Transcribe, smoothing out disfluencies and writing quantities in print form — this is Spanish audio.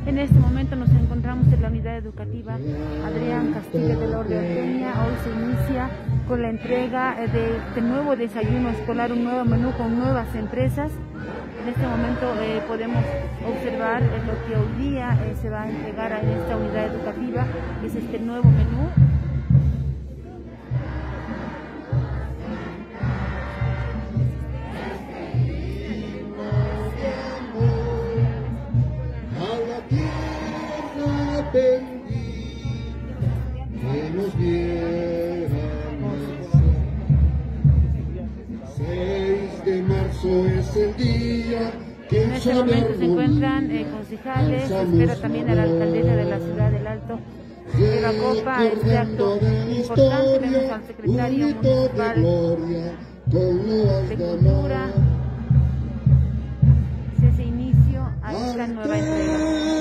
En este momento nos encontramos en la unidad educativa Adrián Castillo de la Orden Ortuña. Hoy se inicia con la entrega de este nuevo desayuno escolar, un nuevo menú con nuevas empresas. En este momento podemos observar lo que hoy día se va a entregar en esta unidad educativa, que es este nuevo menú. Que nos viera nacer. 6 de marzo es el día que en este momento se encuentran concejales, se espera también a la alcaldesa de la ciudad del Alto que la copa este acto importante. Vemos al secretario municipal de Cultura. Es ese inicio a esta nueva entrega.